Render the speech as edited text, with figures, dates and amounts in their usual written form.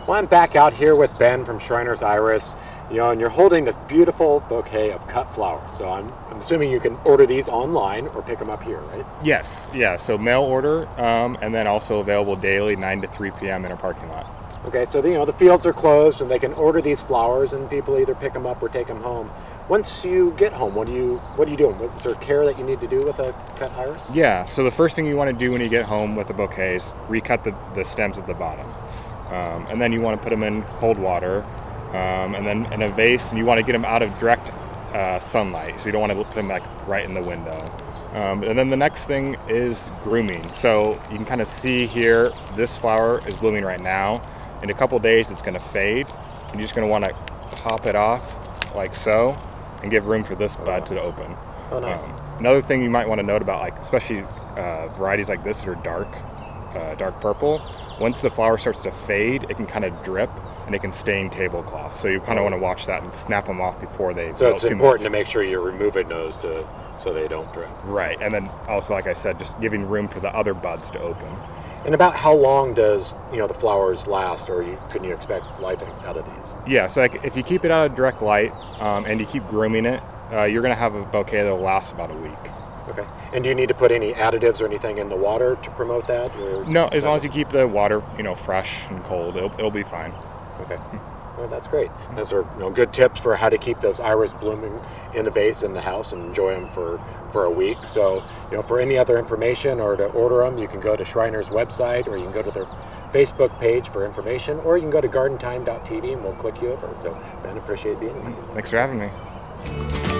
Well, I'm back out here with Ben from Schreiner's Iris, and you're holding this beautiful bouquet of cut flowers. So I'm assuming you can order these online or pick them up here, right? Yes, yeah, so mail order, and then also available daily 9 to 3 p.m. in our parking lot. Okay, so the fields are closed and they can order these flowers and people either pick them up or take them home. Once you get home, what are you doing? Is there care that you need to do with a cut iris? Yeah, so the first thing you want to do when you get home with the bouquet is recut the stems at the bottom. And then you want to put them in cold water, and then in a vase, and you want to get them out of direct sunlight, so you don't want to put them like right in the window. And then the next thing is grooming. So you can kind of see here, this flower is blooming right now. In a couple days, it's going to fade. You're just going to want to pop it off like so, and give room for this bud to open. Oh, nice. Another thing you might want to note about, like especially varieties like this that are dark purple, once the flower starts to fade, it can kind of drip and it can stain tablecloth. So you kind of want to watch that and snap them off before they So melt it's too important much. to make sure you're removing those so they don't drip. Right, and then also, like I said, just giving room for the other buds to open. And about how long does the flowers last, or can you expect life out of these? Yeah, so like if you keep it out of direct light and you keep grooming it, you're going to have a bouquet that will last about a week. Okay. And do you need to put any additives or anything in the water to promote that? Or No, as long as you keep the water, fresh and cold, it'll be fine. Okay. Well, that's great. Those are good tips for how to keep those iris blooming in a vase in the house and enjoy them for a week. So, for any other information or to order them, you can go to Schreiner's website, or you can go to their Facebook page for information, or you can go to gardentime.tv and we'll click you over. So, Ben, appreciate being with you. Thanks for having me.